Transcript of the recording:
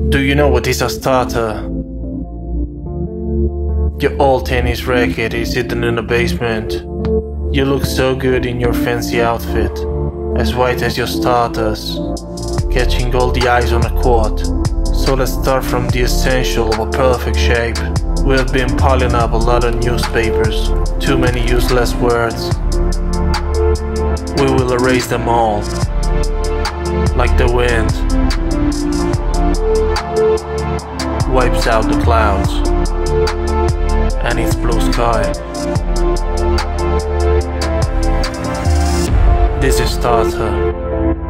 Do you know what is a starter? Your old tennis racket is hidden in the basement. You look so good in your fancy outfit, as white as your starters, catching all the eyes on the court. So let's start from the essential of a perfect shape. We've been piling up a lot of newspapers, too many useless words. We will erase them all, like the wind wipes out the clouds and it's blue sky. This is starter.